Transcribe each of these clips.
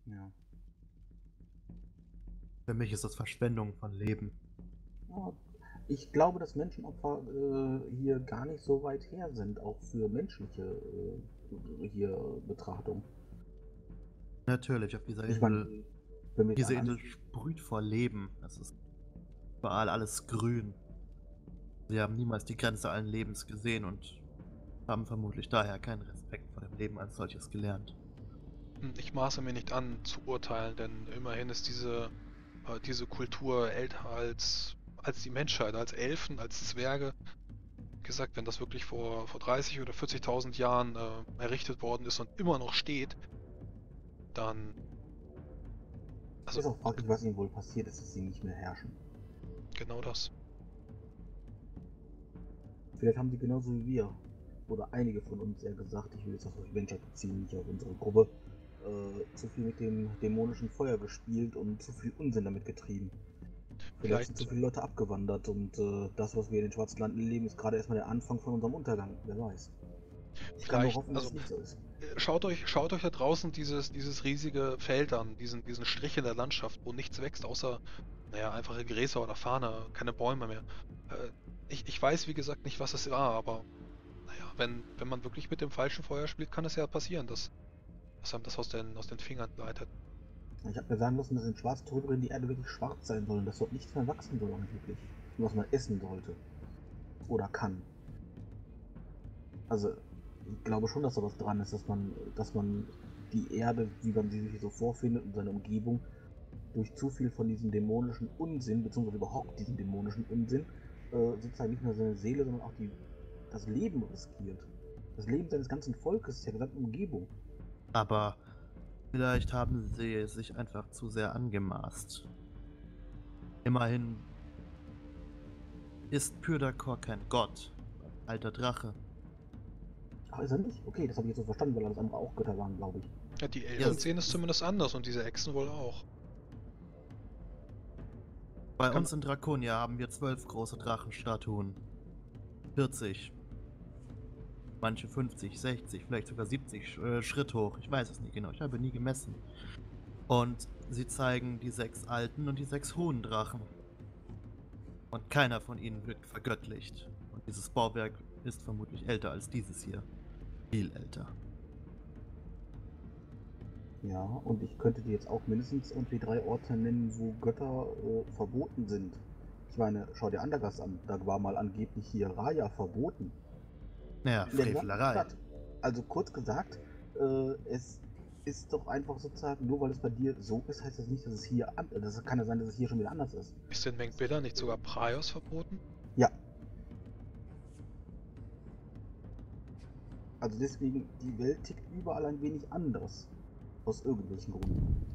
Ja. Für mich ist das Verschwendung von Leben. Ja, ich glaube, dass Menschenopfer hier gar nicht so weit her sind, auch für menschliche hier Betrachtung. Natürlich, auf dieser Ich meine, Insel. wenn wir jetzt Diese an Insel sprüht vor Leben. Es ist überall alles grün. Sie haben niemals die Grenze allen Lebens gesehen und haben vermutlich daher keinen Respekt vor dem Leben als solches gelernt. Ich maße mir nicht an zu urteilen, denn immerhin ist diese Kultur älter als die Menschheit, als Elfen, als Zwerge. Wie gesagt, wenn das wirklich vor 30 oder 40.000 Jahren errichtet worden ist und immer noch steht, dann, also ist auch fraglich, was ihnen wohl passiert ist, dass sie nicht mehr herrschen. genau das. Vielleicht haben sie genauso wie wir, oder einige von uns eher gesagt, ich will jetzt auf Venture beziehen, nicht auf unsere Gruppe, zu viel mit dem dämonischen Feuer gespielt und zu viel Unsinn damit getrieben. Vielleicht sind zu Vielleicht, viele Leute abgewandert und das, was wir in den Schwarzen Landen erleben, ist gerade erstmal der Anfang von unserem Untergang. Wer weiß. Ich kann nur vielleicht, hoffen, dass also es nicht so ist. schaut euch da draußen dieses riesige Feld an, diesen Strich in der Landschaft, wo nichts wächst, außer, naja, einfache Gräser oder Farne, keine Bäume mehr. Äh, ich weiß, wie gesagt, nicht, was es war, aber naja, wenn man wirklich mit dem falschen Feuer spielt, kann es ja passieren, dass einem das aus den Fingern gleitet. Ich habe mir sagen lassen, dass in Schwarztodbrin die Erde wirklich schwarz sein soll und dass dort nichts mehr wachsen soll angeblich. Und was man essen sollte. Oder kann. Also, ich glaube schon, dass da was dran ist, dass man die Erde, wie man sie sich so vorfindet und seine Umgebung, durch zu viel von diesem dämonischen Unsinn, beziehungsweise überhaupt diesen dämonischen Unsinn, sozusagen nicht nur seine Seele, sondern auch das Leben riskiert. Das Leben seines ganzen Volkes, der gesamten Umgebung. Aber vielleicht haben sie es sich einfach zu sehr angemaßt. Immerhin ist Pyrdakor kein Gott, ein alter Drache. Ach, ist er nicht? Okay, das habe ich jetzt so verstanden, weil alles andere auch Götter waren, glaube ich. Ja, die Ja, Elfen sehen es zumindest anders und diese Echsen wohl auch. bei Kann, uns in Draconia haben wir 12 große Drachenstatuen. 40, manche 50, 60, vielleicht sogar 70 Schritt hoch. Ich weiß es nicht genau, ich habe nie gemessen. Und sie zeigen die 6 alten und die 6 hohen Drachen. Und keiner von ihnen wirkt vergöttlicht. Und dieses Bauwerk ist vermutlich älter als dieses hier. Viel älter. Ja, und ich könnte dir jetzt auch mindestens irgendwie 3 Orte nennen, wo Götter verboten sind. Ich meine, schau dir Andergast an. Da war mal angeblich hier Raya verboten. Naja, In der gesamten Frevelerei. Stadt. Also kurz gesagt, es ist doch einfach sozusagen, nur weil es bei dir so ist, heißt das nicht, dass es hier das kann ja sein, dass es hier schon wieder anders ist. ist in Mengbilla nicht sogar Praios verboten? Ja, also deswegen, die Welt tickt überall ein wenig anders. Aus irgendwelchen Gründen.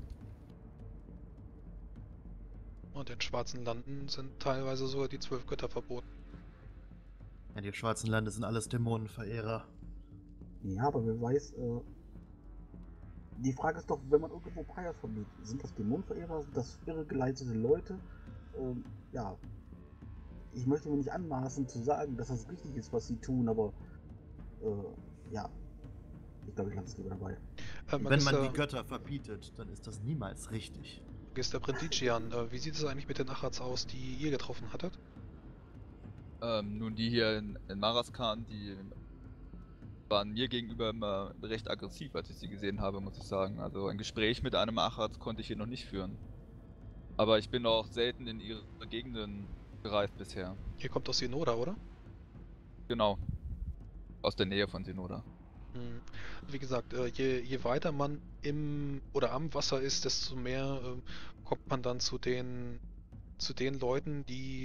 Und in schwarzen Landen sind teilweise sogar die 12 Götter verboten. Ja, die schwarzen Lande sind alles Dämonenverehrer. Ja, aber wer weiß, die Frage ist doch, wenn man irgendwo Prayas verbietet, sind das Dämonenverehrer, sind das irregeleitete Leute? Ja, ich möchte mir nicht anmaßen zu sagen, dass das richtig ist, was sie tun, aber ja, ich glaube, ich lasse es lieber dabei. Wenn man die Magister, Götter verbietet, dann ist das niemals richtig. Magister Brindician, wie sieht es eigentlich mit den Achats aus, die ihr getroffen hattet? Nun, die hier in Maraskan, die waren mir gegenüber immer recht aggressiv, als ich sie gesehen habe, muss ich sagen. Also ein Gespräch mit einem Achat konnte ich hier noch nicht führen. Aber ich bin auch selten in ihre Gegenden gereist bisher. Ihr kommt aus Sinoda, oder? Genau, aus der Nähe von Sinoda. Hm. Wie gesagt, je weiter man im oder am Wasser ist, desto mehr kommt man dann zu den Leuten,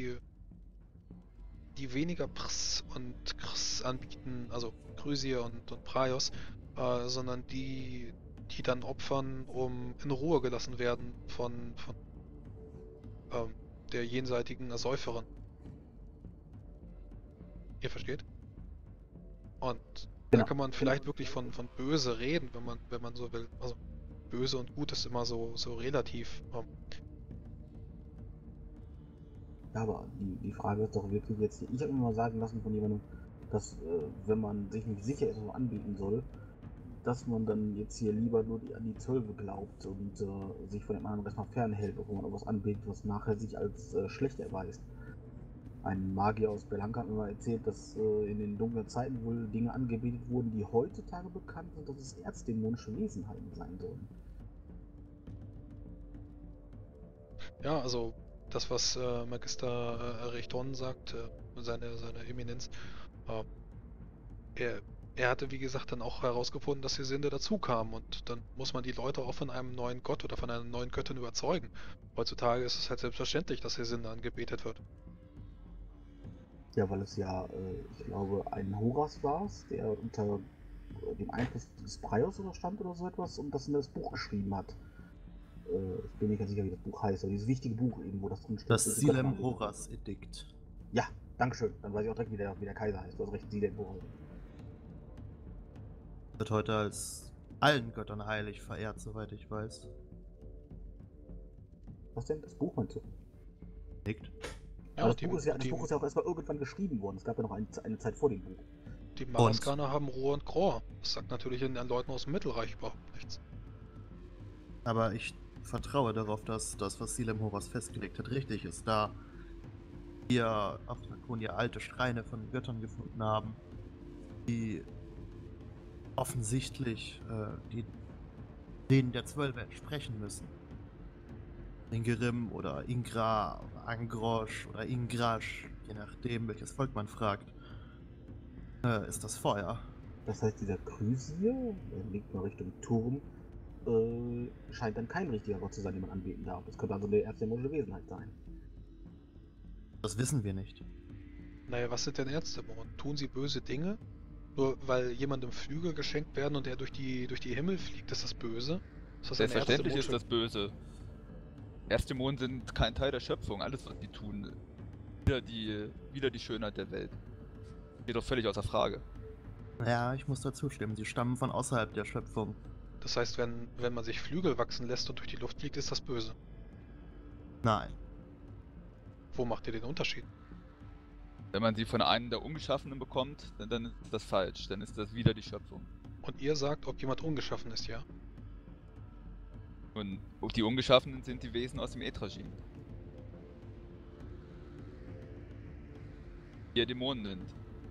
die weniger Prs und Krs anbieten, also Chrysia und Praios, sondern die dann opfern, um in Ruhe gelassen werden von der jenseitigen Ersäuferin. Ihr versteht? Und da Genau, kann man genau. vielleicht wirklich von böse reden, wenn man so will. Also böse und gut ist immer so relativ. Ja, aber die Frage ist doch wirklich jetzt, ich habe mir mal sagen lassen von jemandem, dass wenn man sich nicht sicher ist, was man anbieten soll, dass man dann jetzt hier lieber nur an die Zwölfe glaubt und sich von dem anderen erstmal fernhält, bevor man irgendwas anbetet, was nachher sich als schlecht erweist. Ein Magier aus Belhanka hat mir mal erzählt, dass in den dunklen Zeiten wohl Dinge angebetet wurden, die heutzutage bekannt sind, dass es erzdämonische Wesenheiten sein sollen. Ja, also das, was Magister Richthonen sagt, seine Eminenz, äh, er hatte, wie gesagt, dann auch herausgefunden, dass die Sinde dazu kamen und dann muss man die Leute auch von einem neuen Gott oder von einer neuen Göttin überzeugen. Heutzutage ist es halt selbstverständlich, dass die Sinde angebetet wird. Ja, weil es ja, ich glaube, ein Horas war es, der unter dem Einfluss des Priors oder stand oder so etwas und das in das Buch geschrieben hat. Ich bin nicht ganz sicher, wie das Buch heißt, aber dieses wichtige Buch eben, wo das drin steht. Das Silem Horas Edikt. Ja, dankeschön. Dann weiß ich auch direkt, wie der Kaiser heißt. Du hast recht, Silem Horas. Wird heute als allen Göttern heilig verehrt, soweit ich weiß. Was denn? Das Buch meinst du? Nickt. Ja, das Buch ist ja auch erstmal irgendwann geschrieben worden. Es gab ja noch eine Zeit vor dem Buch. Die Maraskaner haben Rohr und Gror. Das sagt natürlich den Leuten aus dem Mittelreich überhaupt nichts. Aber ich vertraue darauf, dass das, was Silem Horas festgelegt hat, richtig ist, da wir auf Draconia alte Schreine von Göttern gefunden haben, die offensichtlich denen der Zwölfe entsprechen müssen. Ingerim oder Ingra oder Angrosch oder Ingrasch, je nachdem, welches Volk man fragt, ist das Feuer. Das heißt, dieser Krysier, der liegt mal Richtung Turm, scheint dann kein richtiger Gott zu sein, den man anbeten darf. Das könnte also eine erzdämonische Wesenheit sein. Das wissen wir nicht. Naja, was sind denn Erzdämonen? Tun sie böse Dinge? Nur weil jemandem Flügel geschenkt werden und er durch die Himmel fliegt, ist das böse? Ist das Selbstverständlich ist das böse. Erzdämonen sind kein Teil der Schöpfung. Alles, was die tun, wieder die Schönheit der Welt. Steht doch völlig außer Frage. Ja, ich muss dazu stimmen. Sie stammen von außerhalb der Schöpfung. Das heißt, wenn man sich Flügel wachsen lässt und durch die Luft fliegt, ist das böse. Nein. Wo macht ihr den Unterschied? Wenn man sie von einem der Ungeschaffenen bekommt, dann ist das falsch. Dann ist das wieder die Schöpfung. Und ihr sagt, ob jemand ungeschaffen ist, ja? Und die Ungeschaffenen sind die Wesen aus dem Etragin. Die Dämonen sind.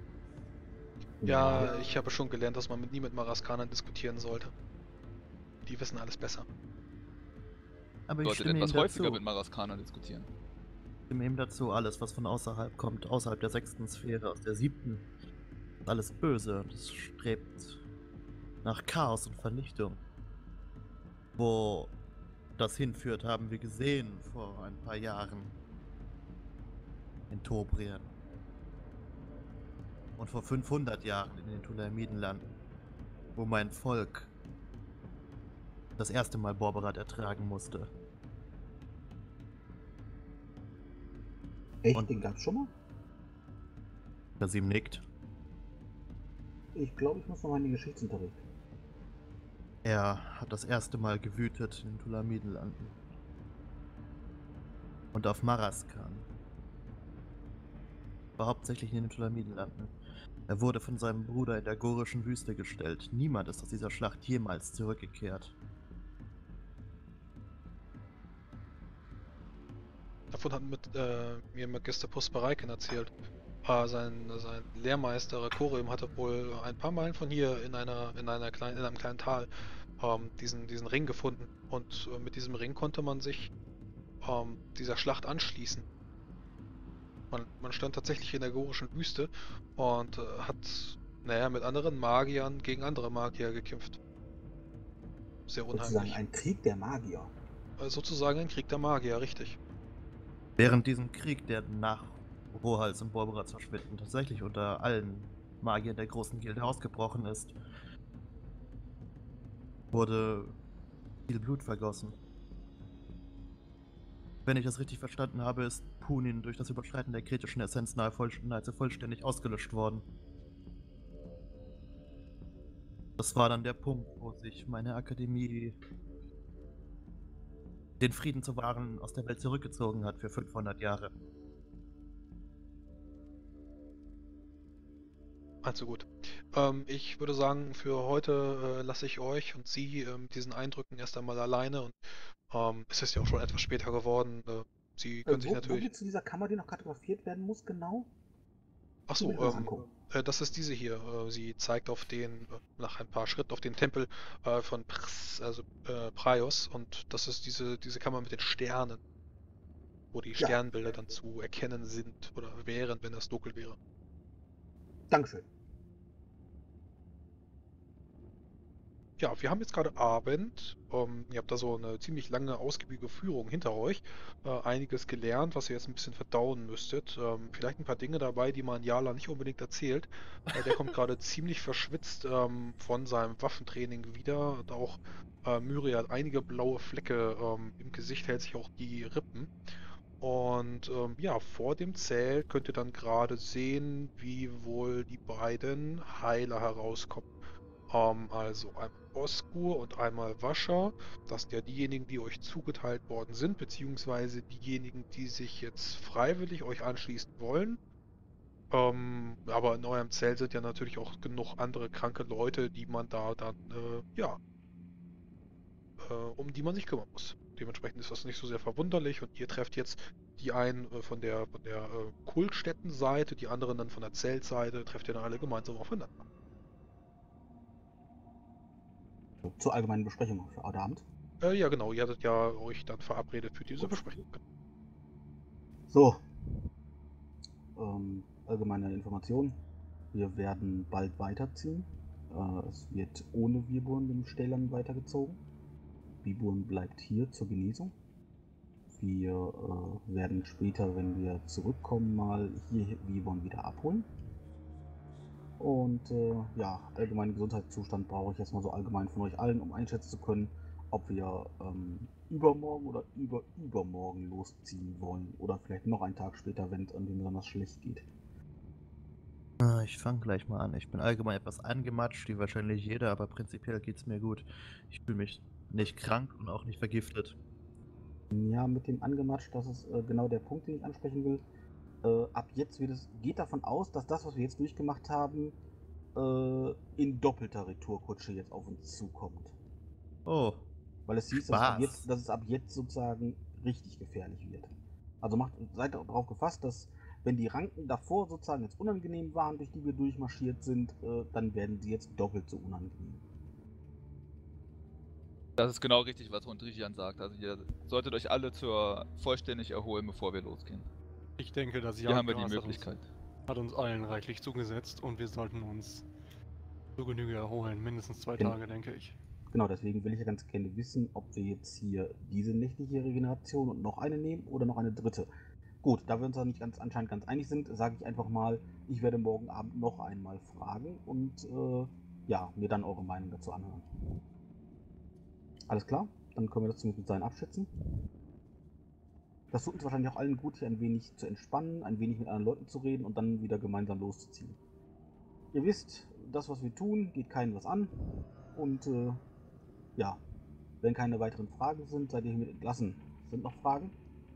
Ja, ich habe schon gelernt, dass man nie mit Maraskanern diskutieren sollte. Die wissen alles besser. Aber Ich ich sollte stimme etwas ihm häufiger dazu. mit Maraskanern diskutieren. Ich stimme ihm dazu, alles, was von außerhalb kommt, außerhalb der 6. Sphäre, aus der 7. ist alles böse und es strebt nach Chaos und Vernichtung. Wo das hinführt, haben wir gesehen vor ein paar Jahren in Tobrien. Und vor 500 Jahren in den Tulamidenlanden, wo mein Volk das erste Mal Borberat ertragen musste. Echt? Und- Den gab's schon mal? Kasim nickt. Ich glaube, ich muss noch mal in den Geschichtsunterricht. Er hat das erste Mal gewütet in den Tulamidenlanden. Und auf Maraskan. War hauptsächlich in den Tulamidenlanden. Er wurde von seinem Bruder in der gorischen Wüste gestellt. Niemand ist aus dieser Schlacht jemals zurückgekehrt. Davon hat mir Magister Puspareiken erzählt. Sein Lehrmeister Rakorium hatte wohl ein paar Meilen von hier in einem kleinen Tal diesen Ring gefunden. Und mit diesem Ring konnte man sich dieser Schlacht anschließen. Man stand tatsächlich in der gorischen Wüste und hat, mit anderen Magiern gegen andere Magier gekämpft. Sehr Sozusagen unheimlich. ein Krieg der Magier. Sozusagen ein Krieg der Magier, richtig. Während diesem Krieg, der nach Rohals und Borberat verschwinden, tatsächlich unter allen Magiern der großen Gilde ausgebrochen ist, wurde viel Blut vergossen. Wenn ich das richtig verstanden habe, ist Punin durch das Überschreiten der kritischen Essenz nahezu vollständig ausgelöscht worden. Das war dann der Punkt, wo sich meine Akademie den Frieden zu wahren aus der Welt zurückgezogen hat für 500 Jahre. allzu gut. Ich würde sagen, für heute lasse ich euch und Sie diesen Eindrücken erst einmal alleine und es ist ja auch schon etwas später geworden. Sie können sich Wo natürlich. geht's zu dieser Kammer, die noch kartografiert werden muss, genau? Ach Die will so, ich mir noch angucken. das ist diese hier. Sie zeigt auf den, nach ein paar Schritten auf den Tempel von Praios und das ist diese Kammer mit den Sternen, wo die Ja, Sternbilder dann zu erkennen sind oder wären, wenn es dunkel wäre. Dankeschön. Ja, wir haben jetzt gerade Abend. Ihr habt da so eine ziemlich lange, ausgiebige Führung hinter euch. Einiges gelernt, was ihr jetzt ein bisschen verdauen müsstet. Vielleicht ein paar Dinge dabei, die man Jala nicht unbedingt erzählt. Der kommt gerade ziemlich verschwitzt von seinem Waffentraining wieder. Und auch Myri hat einige blaue Flecke im Gesicht, hält sich auch die Rippen. Und ja, vor dem Zelt könnt ihr dann gerade sehen, wie wohl die beiden Heiler herauskommen. Also einmal Oskur und einmal Wascher. Das sind ja diejenigen, die euch zugeteilt worden sind, beziehungsweise diejenigen, die sich jetzt freiwillig euch anschließen wollen. Aber in eurem Zelt sind ja natürlich auch genug andere kranke Leute, die man da dann, ja, um die man sich kümmern muss. Dementsprechend ist das nicht so sehr verwunderlich und ihr trefft jetzt die einen von der Kultstättenseite, die anderen dann von der Zeltseite, trefft ihr dann alle gemeinsam aufeinander. Zur allgemeinen Besprechung für heute Abend. Ja, genau, ihr hattet ja euch dann verabredet für diese Gut. Besprechung. So, allgemeine Information. Wir werden bald weiterziehen. Es wird ohne Viburn dem Stählern weitergezogen. Viburn bleibt hier zur Genesung. Wir werden später, wenn wir zurückkommen, mal hier Viburn wieder abholen. Und ja, allgemeinen Gesundheitszustand brauche ich erstmal so allgemein von euch allen, um einschätzen zu können, ob wir übermorgen oder übermorgen losziehen wollen. Oder vielleicht noch einen Tag später, wenn es irgendwie besonders schlecht geht. Ich fange gleich mal an. Ich bin allgemein etwas angematscht, wie wahrscheinlich jeder, aber prinzipiell geht's mir gut. Ich fühle mich nicht krank und auch nicht vergiftet. Ja, mit dem angematscht, das ist genau der Punkt, den ich ansprechen will. Ab jetzt geht davon aus, dass das, was wir jetzt durchgemacht haben, in doppelter Retourkutsche jetzt auf uns zukommt. Oh, Weil es hieß, Spaß. dass es ab jetzt sozusagen richtig gefährlich wird. Also seid darauf gefasst, dass wenn die Ranken davor sozusagen jetzt unangenehm waren, durch die wir durchmarschiert sind, dann werden sie jetzt doppelt so unangenehm. Das ist genau richtig, was Rondrigian sagt. Also ihr solltet euch alle vollständig erholen, bevor wir losgehen. Ich denke, das Hier haben wir die Jagdgras Möglichkeit. hat uns allen reichlich zugesetzt und wir sollten uns zur Genüge erholen. Mindestens 2 Genau. Tage, denke ich. Genau, deswegen will ich ja ganz gerne wissen, ob wir jetzt hier diese nächtliche Regeneration und noch eine nehmen oder noch eine dritte. Gut, da wir uns da nicht anscheinend ganz einig sind, sage ich einfach mal, ich werde morgen Abend noch einmal fragen und ja, mir dann eure Meinung dazu anhören. Alles klar? Dann können wir das zumindest sein abschätzen. Das tut uns wahrscheinlich auch allen gut, hier ein wenig zu entspannen, ein wenig mit anderen Leuten zu reden und dann wieder gemeinsam loszuziehen. Ihr wisst, das, was wir tun, geht keinem was an. Und ja, wenn keine weiteren Fragen sind, seid ihr hiermit entlassen. Sind noch Fragen?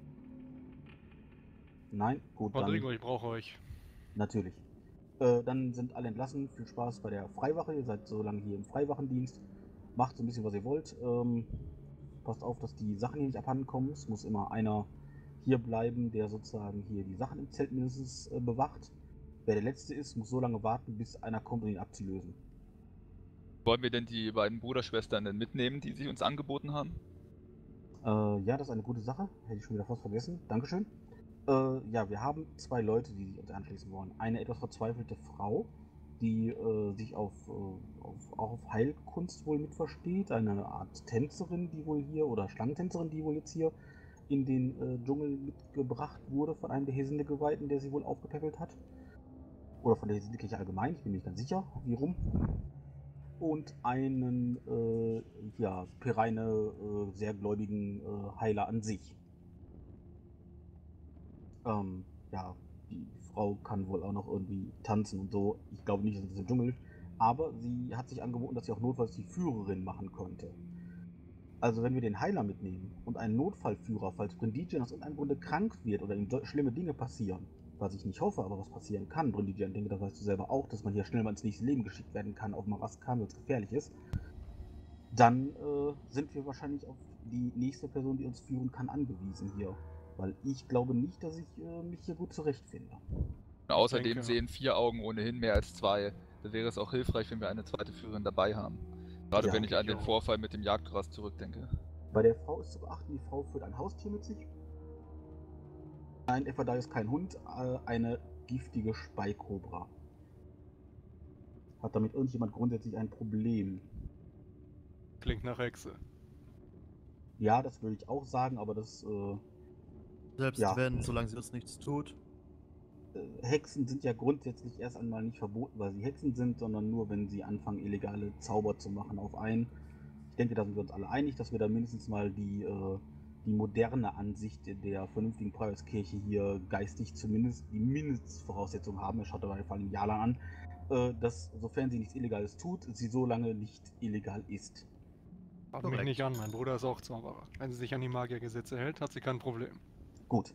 Nein? Gut, Rodrigo, dann ich brauche euch. natürlich. Dann sind alle entlassen. Viel Spaß bei der Freiwache. Ihr seid so lange hier im Freiwachendienst. Macht so ein bisschen, was ihr wollt. Passt auf, dass die Sachen hier nicht abhanden kommen. Es muss immer einer hier bleiben, der sozusagen hier die Sachen im Zelt mindestens bewacht. Wer der Letzte ist, muss so lange warten, bis einer kommt, um ihn abzulösen. Wollen wir denn die beiden Bruderschwestern denn mitnehmen, die sich uns angeboten haben? Ja, das ist eine gute Sache. Hätte ich schon wieder fast vergessen. Dankeschön. Ja, wir haben 2 Leute, die sich uns anschließen wollen. Eine etwas verzweifelte Frau, die sich auch auf Heilkunst wohl mit versteht. Eine Art Tänzerin, die wohl hier, oder Schlangentänzerin, die wohl jetzt hier in den Dschungel mitgebracht wurde von einem der Hesinde-Geweihten, der sie wohl aufgepäppelt hat. Oder von der Hesinde-Kirche allgemein, ich bin nicht ganz sicher, wie rum. Und einen, ja, Pireine, sehr gläubigen Heiler an sich. Ja, die Frau kann wohl auch noch irgendwie tanzen und so. Ich glaube nicht, dass es im Dschungel hilft. Aber sie hat sich angeboten, dass sie auch notfalls die Führerin machen könnte. Also wenn wir den Heiler mitnehmen und einen Notfallführer, falls Brindigian aus irgendeinem Grunde krank wird oder ihm schlimme Dinge passieren, Was ich nicht hoffe, aber was passieren kann, Brundigian, denke, das weißt du selber auch, dass man hier schnell mal ins nächste Leben geschickt werden kann auf Maraskan, weil es gefährlich ist. Dann sind wir wahrscheinlich auf die nächste Person, die uns führen kann, angewiesen hier. Weil ich glaube nicht, dass ich mich hier gut zurechtfinde. Und außerdem denke- sehen 4 Augen ohnehin mehr als 2. Da wäre es auch hilfreich, wenn wir eine zweite Führerin dabei haben. Gerade Ja, wenn ich an ich den auch. Vorfall mit dem Jagdgras zurückdenke. Bei der Frau ist zu beachten, die Frau führt ein Haustier mit sich. Nein, Eva, da ist kein Hund, eine giftige Speikobra. Hat damit irgendjemand grundsätzlich ein Problem? Klingt nach Hexe. Ja, das würde ich auch sagen, aber das Selbst Ja. wenn, solange sie uns nichts tut. Hexen sind ja grundsätzlich erst einmal nicht verboten, weil sie Hexen sind, sondern nur, wenn sie anfangen, illegale Zauber zu machen auf einen. Ich denke, da sind wir uns alle einig, dass wir da mindestens mal die moderne Ansicht der vernünftigen Preußkirche hier geistig zumindest die Mindestvoraussetzung haben. Er schaut dabei vor allem Jalan an, dass, sofern sie nichts Illegales tut, sie so lange nicht illegal ist. Frag mich Korrekt. nicht an, mein Bruder ist auch Zauberer. Wenn sie sich an die Magiergesetze hält, hat sie kein Problem. Gut.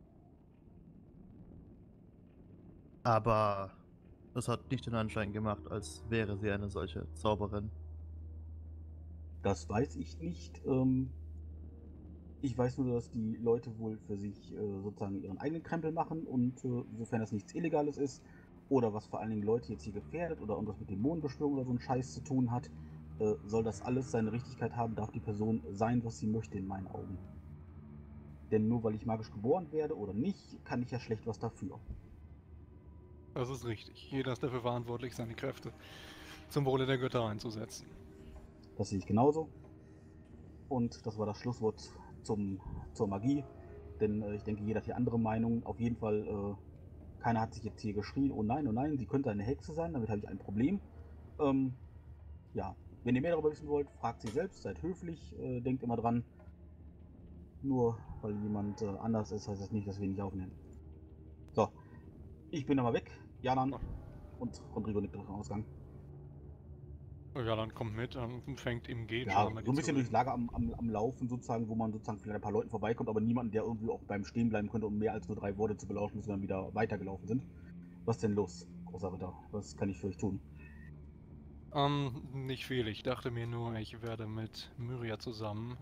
Aber das hat nicht den Anschein gemacht, als wäre sie eine solche Zauberin. Das weiß ich nicht. Ich weiß nur, dass die Leute wohl für sich sozusagen ihren eigenen Krempel machen und sofern das nichts Illegales ist oder was vor allen Dingen Leute jetzt hier gefährdet oder irgendwas mit Dämonenbeschwörung oder so einen Scheiß zu tun hat, soll das alles seine Richtigkeit haben, darf die Person sein, was sie möchte in meinen Augen. Denn nur weil ich magisch geboren werde oder nicht, kann ich ja schlecht was dafür. Das ist richtig. Jeder ist dafür verantwortlich, seine Kräfte zum Wohle der Götter einzusetzen. Das sehe ich genauso. Und das war das Schlusswort zur Magie. Denn ich denke, jeder hat hier andere Meinungen. Auf jeden Fall, keiner hat sich jetzt hier geschrien, oh nein, sie könnte eine Hexe sein, damit habe ich ein Problem. Ja, wenn ihr mehr darüber wissen wollt, fragt sie selbst, seid höflich, denkt immer dran. Nur weil jemand anders ist, heißt das nicht, dass wir ihn nicht aufnehmen. So, ich bin nochmal weg. Janan und Rodrigo nickt durch den Ausgang. Ja, dann kommt mit und fängt im Gehen Ja, schon mal so ein bisschen die durchs Lager am Laufen sozusagen, wo man sozusagen vielleicht ein paar Leuten vorbeikommt, aber niemanden, der irgendwie auch beim Stehen bleiben könnte, um mehr als nur 3 Worte zu belauschen, bis wir dann wieder weitergelaufen sind. Was denn los, großer Ritter? Was kann ich für euch tun? Nicht viel. Ich dachte mir nur, ich werde mit Myria zusammen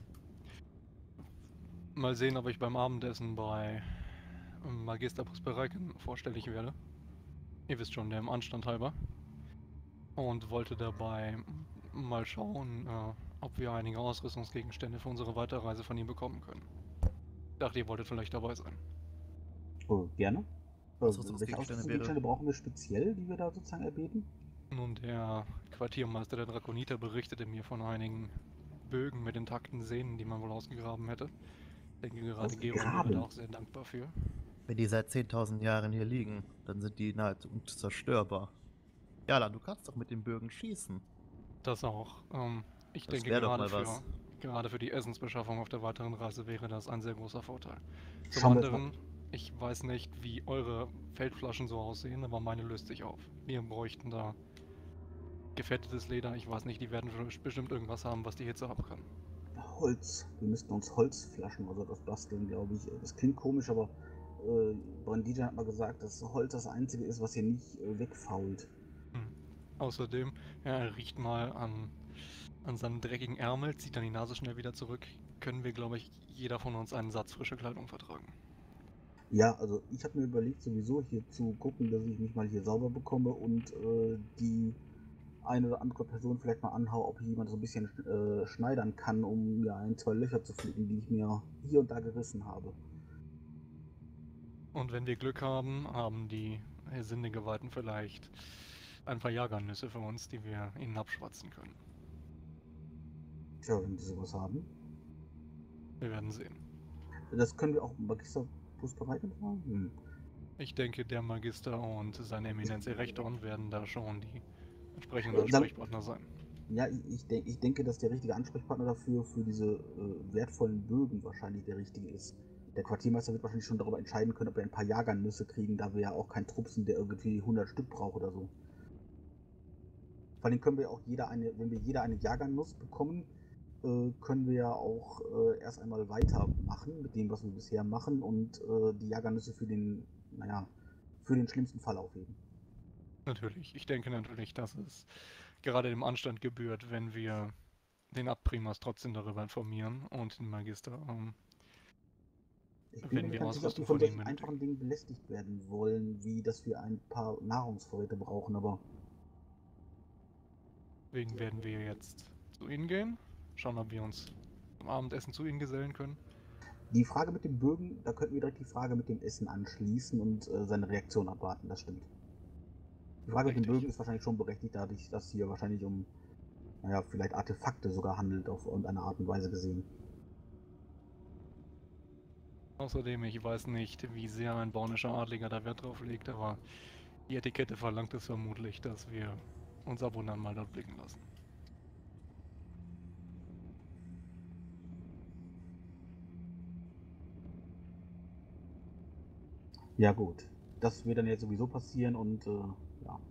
mal sehen, ob ich beim Abendessen bei Magister Puspereiken vorstellig werde. Ihr wisst schon, der im Anstand halber. Und wollte dabei mal schauen, ob wir einige Ausrüstungsgegenstände für unsere Weiterreise von ihm bekommen können. Dachte, ihr wolltet vielleicht dabei sein. Gerne. Ausrüstungsgegenstände Welche Ausrüstungsgegenstände brauchen wir speziell, die wir da sozusagen erbeten? Nun, der Quartiermeister der Drakoniter berichtete mir von einigen Bögen mit intakten Sehnen, die man wohl ausgegraben hätte. Ich denke, gerade Geron wäre Ausgegraben? da auch sehr dankbar für. Wenn die seit 10.000 Jahren hier liegen, dann sind die nahezu unzerstörbar. Jala, du kannst doch mit den Bögen schießen. Das auch. Ich Das denke, wär doch mal was. gerade für die Essensbeschaffung auf der weiteren Reise wäre das ein sehr großer Vorteil. Zum Schauen wir jetzt anderen, ich weiß nicht, wie eure Feldflaschen so aussehen, aber meine löst sich auf. Wir bräuchten da gefettetes Leder. Ich weiß nicht, die werden bestimmt irgendwas haben, was die Hitze haben kann. Holz. Wir müssten uns Holzflaschen oder das basteln, glaube ich. Das klingt komisch, aber Brandija hat mal gesagt, dass Holz das Einzige ist, was hier nicht wegfault. Außerdem, ja, er riecht mal an seinem dreckigen Ärmel, zieht dann die Nase schnell wieder zurück. Können wir, glaube ich, jeder von uns einen Satz frische Kleidung vertragen. Ja, also ich habe mir überlegt, sowieso hier zu gucken, dass ich mich mal hier sauber bekomme und die eine oder andere Person vielleicht mal anhau, ob jemand so ein bisschen schneidern kann, um mir 1, 2 Löcher zu flicken, die ich mir hier und da gerissen habe. Und wenn wir Glück haben, haben die Sinnegeweihten vielleicht ein paar Jagernüsse für uns, die wir ihnen abschwatzen können. Tja, wenn die sowas haben. Wir werden sehen. Das können wir auch im Magisterbus bereiten. Ich denke, der Magister und seine Eminenz Erekton werden da schon die entsprechenden Dann- Ansprechpartner sein. Ja, ich denke, dass der richtige Ansprechpartner dafür, für diese wertvollen Bögen wahrscheinlich der richtige ist. Der Quartiermeister wird wahrscheinlich schon darüber entscheiden können, ob wir ein paar Jagernüsse kriegen, da wir ja auch keinen Trupp sind, der irgendwie 100 Stück braucht oder so. Vor allem können wir auch wenn wir jeder eine Jagernuss bekommen, können wir ja auch erst einmal weitermachen mit dem, was wir bisher machen und die Jagernüsse für den naja, für den schlimmsten Fall aufheben. Natürlich. Ich denke natürlich, dass es gerade dem Anstand gebührt, wenn wir den Abprimas trotzdem darüber informieren und den Magister, Ich bin mir wenn nicht wir ganz sicher, ob die Ausrüstung von von ihm solchen einfachen benötigen. Dingen belästigt werden wollen, wie dass wir ein paar Nahrungsvorräte brauchen, aber Deswegen werden wir jetzt zu ihnen gehen, schauen, ob wir uns zum Abendessen zu ihnen gesellen können. die Frage mit dem Bögen, da könnten wir direkt die Frage mit dem Essen anschließen und seine Reaktion abwarten, das stimmt. Die Frage mit dem Richtig. Bögen ist wahrscheinlich schon berechtigt, dadurch, dass hier wahrscheinlich um, naja, vielleicht Artefakte sogar handelt, auf irgendeine Art und Weise gesehen. Außerdem, ich weiß nicht, wie sehr ein bornischer Adliger da Wert drauf legt, aber die Etikette verlangt es vermutlich, dass wir uns ab und an mal dort blicken lassen. Ja gut, das wird dann jetzt sowieso passieren und ja.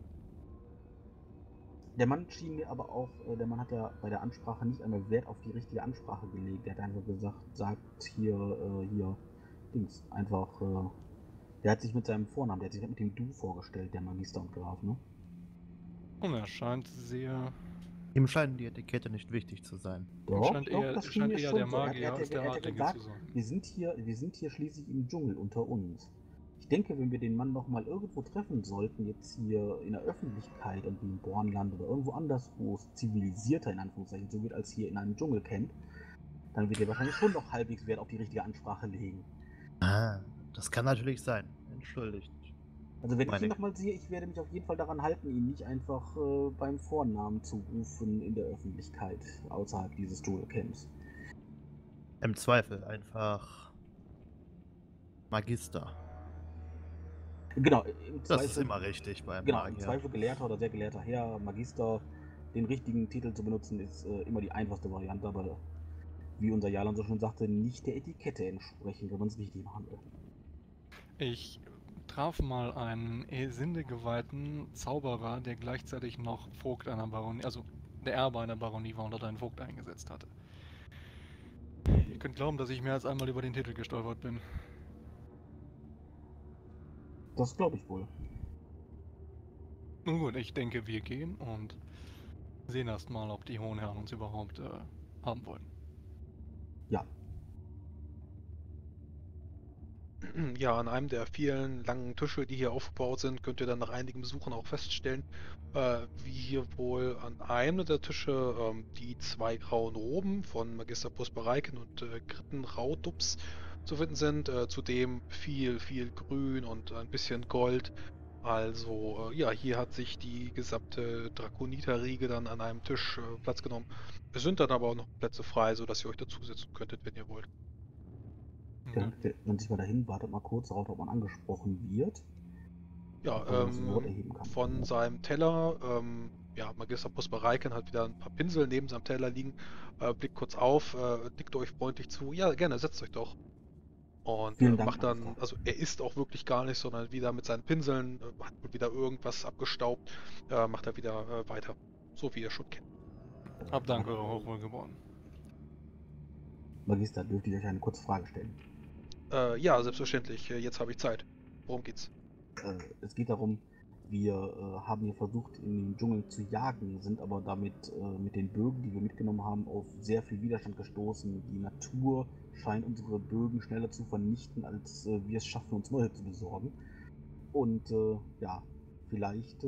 Der Mann schien mir aber auch, der Mann hat ja bei der Ansprache nicht einmal Wert auf die richtige Ansprache gelegt. Der hat einfach gesagt, sagt hier, Dings, einfach, der hat sich mit seinem Vornamen, der hat sich mit dem Du vorgestellt, der Magister und Graf, ne? Und er scheint sehr. Ihm scheint die Etikette nicht wichtig zu sein. Ihm scheint eher, das schien scheint mir eher schon der so. Magier als der Er hat ja Adlige gesagt, zu sein. wir sind hier schließlich im Dschungel unter uns. Ich denke, wenn wir den Mann noch mal irgendwo treffen sollten, jetzt hier in der Öffentlichkeit und wie im Bornland oder irgendwo anders, wo es zivilisierter in Anführungszeichen so wird als hier in einem Dschungelcamp, dann wird er wahrscheinlich schon noch halbwegs Wert auf die richtige Ansprache legen. Ah, das kann natürlich sein. Entschuldigt. Also wenn ich Meine ihn nochmal sehe, ich werde mich auf jeden Fall daran halten, ihn nicht einfach beim Vornamen zu rufen in der Öffentlichkeit, außerhalb dieses Dschungelcamps. Im Zweifel einfach Magister. Genau, im Das ist Zweifel, immer richtig beim genau, im Magier. Zweifel Gelehrter oder sehr gelehrter Herr, Magister, den richtigen Titel zu benutzen, ist immer die einfachste Variante, aber wie unser Jalan so schon sagte, nicht der Etikette entsprechend, wenn man es richtig machen will. Ich traf mal einen sindegeweihten Zauberer, der gleichzeitig noch Vogt einer Baronie, also der Erbe einer Baronie war und dort einen Vogt eingesetzt hatte. Ihr könnt glauben, dass ich mehr als einmal über den Titel gestolpert bin. Das glaube ich wohl. Nun gut, ich denke, wir gehen und sehen erst mal, ob die Hohen Herren uns überhaupt haben wollen. Ja, Ja, an einem der vielen langen Tische, die hier aufgebaut sind, könnt ihr dann nach einigem Suchen auch feststellen, wie hier wohl an einem der Tische die zwei grauen Roben von Magister Puspereiken und Gritten Raudups zu finden sind. Zudem viel Grün und ein bisschen Gold. Also, ja, hier hat sich die gesamte Drakoniter-Riege dann an einem Tisch Platz genommen. Es sind dann aber auch noch Plätze frei, sodass ihr euch dazusetzen könntet, wenn ihr wollt. dann stellt man sich mal dahin, wartet mal kurz darauf, ob man angesprochen wird. Ja, Ob man das Wort erheben kann. von seinem Teller, ja, Magister Puspereiken hat wieder ein paar Pinsel neben seinem Teller liegen, blickt kurz auf, nickt euch freundlich zu. Ja, gerne, setzt euch doch. Und Vielen Dank, macht dann, Magister. also er isst auch wirklich gar nicht, sondern wieder mit seinen Pinseln, hat wohl wieder irgendwas abgestaubt, macht er wieder weiter. So wie ihr schon kennt. Hab Dank, eure Hochwohlgeboren. Magister, dürfte ich euch eine kurze Frage stellen? Ja, selbstverständlich, jetzt habe ich Zeit. Worum geht's? Es geht darum, wir haben hier versucht, in den Dschungel zu jagen, sind aber damit mit den Bögen, die wir mitgenommen haben, auf sehr viel Widerstand gestoßen. Die Natur scheint unsere Bögen schneller zu vernichten, als wir es schaffen, uns neue zu besorgen. Und ja, vielleicht,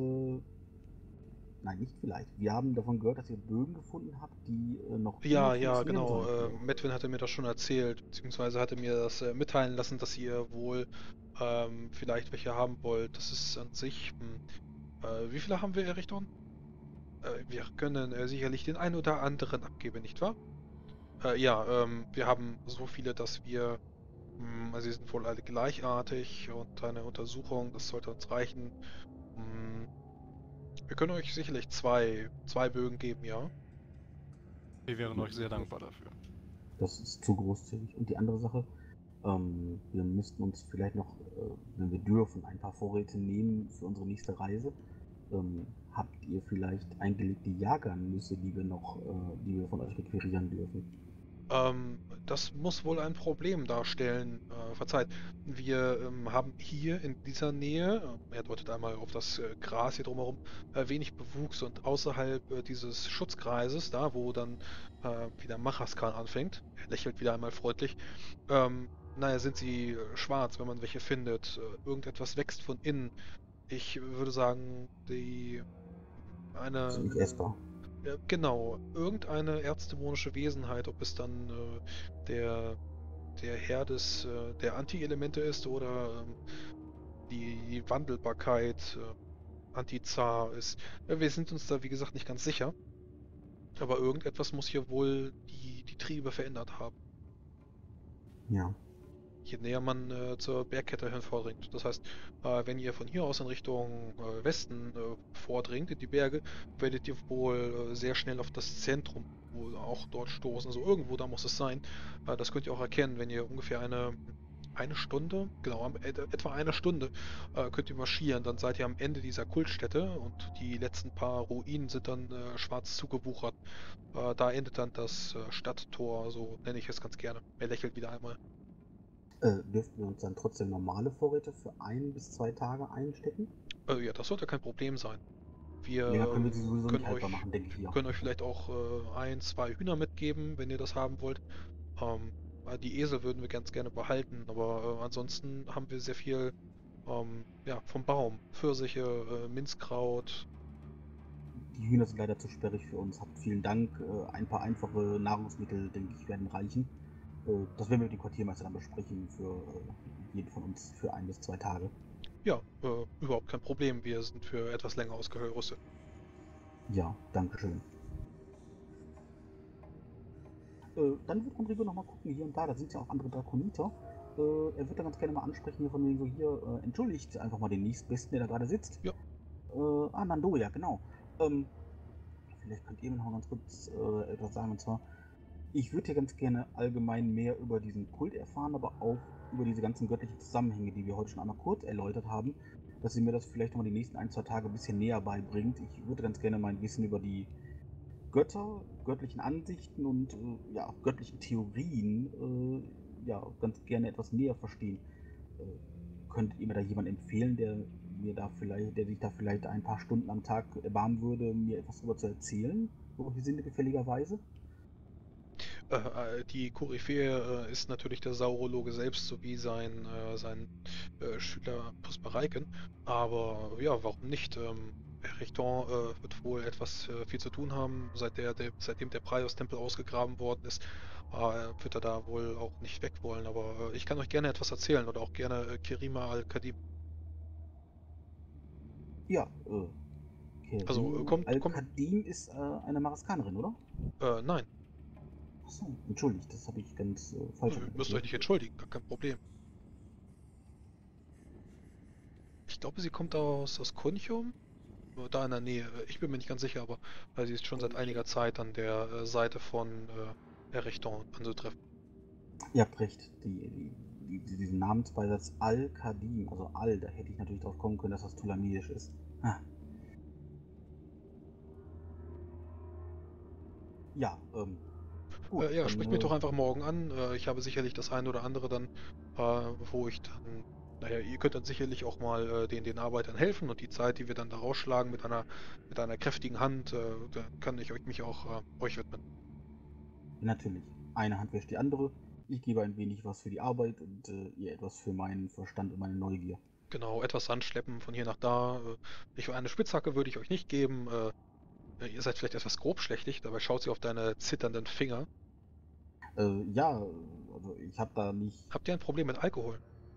nein, nicht vielleicht. Wir haben davon gehört, dass ihr Bögen gefunden habt, die noch immer Ja, funktionieren genau. sollten. Medvin hatte mir das schon erzählt, beziehungsweise hatte mir das mitteilen lassen, dass ihr wohl vielleicht welche haben wollt. Das ist an sich. Wie viele haben wir, Erichton? Wir können sicherlich den einen oder anderen abgeben, nicht wahr? Ja, wir haben so viele, dass wir. Also sie sind wohl alle gleichartig und eine Untersuchung, das sollte uns reichen. Hm, Wir können euch sicherlich zwei Bögen geben, ja. Wir wären euch sehr dankbar dafür. Das ist zu großzügig. Und die andere Sache, wir müssten uns vielleicht noch, wenn wir dürfen, ein paar Vorräte nehmen für unsere nächste Reise. Habt ihr vielleicht eingelegte Jagernüsse, die wir von euch requirieren dürfen? Das muss wohl ein Problem darstellen. Verzeiht. Wir haben hier in dieser Nähe, er deutet einmal auf das Gras hier drumherum, wenig Bewuchs und außerhalb dieses Schutzkreises, da wo dann wieder Machaskan anfängt, er lächelt wieder einmal freundlich, naja, sind sie schwarz, wenn man welche findet. Irgendetwas wächst von innen. Ich würde sagen, Sind eine nicht essbar. Genau, irgendeine erzdämonische Wesenheit, ob es dann der, der Herr der Anti-Elemente ist oder die Wandelbarkeit Anti-Zar ist. Wir sind uns da, wie gesagt, nicht ganz sicher. Aber irgendetwas muss hier wohl die Triebe verändert haben. Ja. Je näher man zur Bergkette hin vordringt. Das heißt, wenn ihr von hier aus in Richtung Westen vordringt, in die Berge, werdet ihr wohl sehr schnell auf das Zentrum auch dort stoßen. Also irgendwo da muss es sein. Das könnt ihr auch erkennen, wenn ihr ungefähr eine Stunde, genau, etwa eine Stunde könnt ihr marschieren. Dann seid ihr am Ende dieser Kultstätte und die letzten paar Ruinen sind dann schwarz zugewuchert. Da endet dann das Stadttor, so nenne ich es ganz gerne. Er lächelt wieder einmal. Dürften wir uns dann trotzdem normale Vorräte für 1 bis 2 Tage einstecken? Ja, das sollte kein Problem sein. Wir Länger können wir sie sowieso können nicht haltbar machen, denke ich mir. können euch vielleicht auch ein, zwei Hühner mitgeben, wenn ihr das haben wollt. Die Esel würden wir ganz gerne behalten, aber ansonsten haben wir sehr viel ja, vom Baum. Pfirsiche, Minzkraut. Die Hühner sind leider zu sperrig für uns. Habt vielen Dank. Ein paar einfache Nahrungsmittel, denke ich, werden reichen. Das werden wir mit dem Quartiermeister dann besprechen für jeden von uns für 1 bis 2 Tage. Ja, überhaupt kein Problem. Wir sind für etwas länger ausgerüstet. Ja, danke schön. Dann wird Rodrigo nochmal gucken, hier und da sind ja auch andere Drakoniter. Er wird dann ganz gerne mal ansprechen, hier von wegen so hier, entschuldigt einfach mal den nächstbesten, der da gerade sitzt. Ja. Nandoja, genau. Vielleicht könnt ihr mir noch ganz kurz etwas sagen, und zwar, ich würde hier ganz gerne allgemein mehr über diesen Kult erfahren, aber auch über diese ganzen göttlichen Zusammenhänge, die wir heute schon einmal kurz erläutert haben, dass ihr mir das vielleicht nochmal die nächsten 1, 2 Tage ein bisschen näher beibringt. Ich würde ganz gerne mein Wissen über die Götter, göttlichen Ansichten und ja, göttlichen Theorien ja, ganz gerne etwas näher verstehen. Könntet ihr mir da jemanden empfehlen, der sich da vielleicht ein paar Stunden am Tag erbarmen würde, mir etwas darüber zu erzählen? So sinnegefälligerweise? Die Koryphäe ist natürlich der Saurologe selbst sowie sein Schüler Puspareiken. Aber ja, warum nicht? Richton wird wohl etwas viel zu tun haben. Seitdem der Praios-Tempel ausgegraben worden ist, wird er da wohl auch nicht weg wollen. Aber ich kann euch gerne etwas erzählen oder auch gerne Kirima al-Kadim. Ja, Also Kerim kommt. Al-Kadim ist eine Maraskanerin, oder? Nein, Achso, entschuldigt, das habe ich ganz falsch ihr müsst euch interpretiert. nicht entschuldigen, gar kein Problem. Ich glaube, sie kommt aus Konchum. Da in der Nähe. Ich bin mir nicht ganz sicher, aber sie ist schon seit einiger Zeit an der Seite von Erechton anzutreffen. Ihr habt recht, diesen Namensbeisatz Al-Kadim, also Al, da hätte ich natürlich drauf kommen können, dass das Tulamidisch ist. Ah. Ja, gut. Ja, dann, sprecht mich doch einfach morgen an. Ich habe sicherlich das eine oder andere dann, wo ich dann, naja, ihr könnt dann sicherlich auch mal den Arbeitern helfen und die Zeit, die wir dann da rausschlagen mit einer kräftigen Hand, da kann ich mich auch euch widmen. natürlich, eine Hand wäscht die andere. Ich gebe ein wenig was für die Arbeit und ihr etwas für meinen Verstand und meine Neugier. Genau, etwas Sand schleppen von hier nach da. Eine Spitzhacke würde ich euch nicht geben. Ihr seid vielleicht etwas grobschlächtig, dabei schaut sie auf deine zitternden Finger. Ja, also ich habe da nicht. Habt ihr ein Problem mit Alkohol?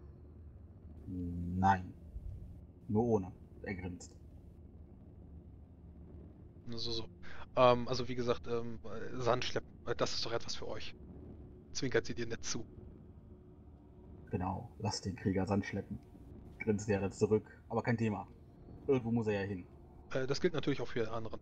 Nein. Nur ohne. Er grinst. So. Also wie gesagt, Sand schleppen, das ist doch etwas für euch. Zwinkert sie dir nett zu. Genau, lass den Krieger Sand schleppen. Grinst er jetzt zurück, aber kein Thema. Irgendwo muss er ja hin. Das gilt natürlich auch für die anderen.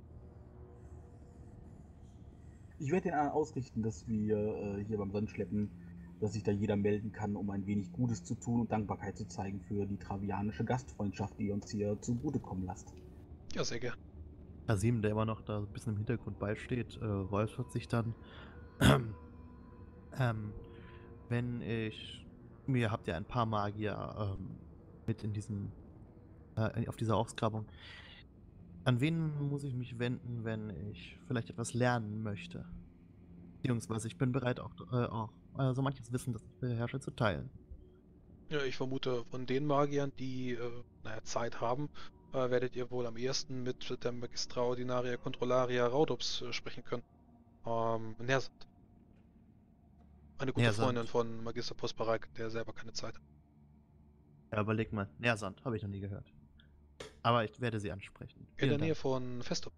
Ich werde den anderen ausrichten, dass wir hier beim Sandschleppen, dass sich da jeder melden kann, um ein wenig Gutes zu tun und Dankbarkeit zu zeigen für die travianische Gastfreundschaft, die ihr uns hier zugutekommen lasst. Ja, sehr gern. Kasim, der immer noch da ein bisschen im Hintergrund beisteht, räuspert sich dann. Wenn ich... Mir habt ihr ein paar Magier mit in diesem... auf dieser Ausgrabung. An wen muss ich mich wenden, wenn ich vielleicht etwas lernen möchte? Beziehungsweise ich bin bereit, auch so manches Wissen, das ich beherrsche, zu teilen. Ja, ich vermute, von den Magiern, die Zeit haben, werdet ihr wohl am ehesten mit der Magistra Ordinaria Controllaria Raudops sprechen können. Nersand. Eine gute Freundin Nersand. von Magister Posparak, der selber keine Zeit hat. Ja, überleg mal. Nersand, habe ich noch nie gehört. Aber ich werde sie ansprechen. In Vielen der Nähe Dank. von Festo.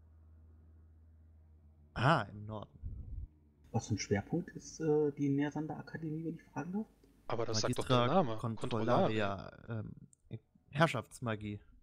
Ah, im Norden. Was für ein Schwerpunkt ist die Nährsander Akademie, wenn ich fragen darf? Aber das sagt doch der Magistra Name. Controllaria. Controllaria, Herrschaftsmagie.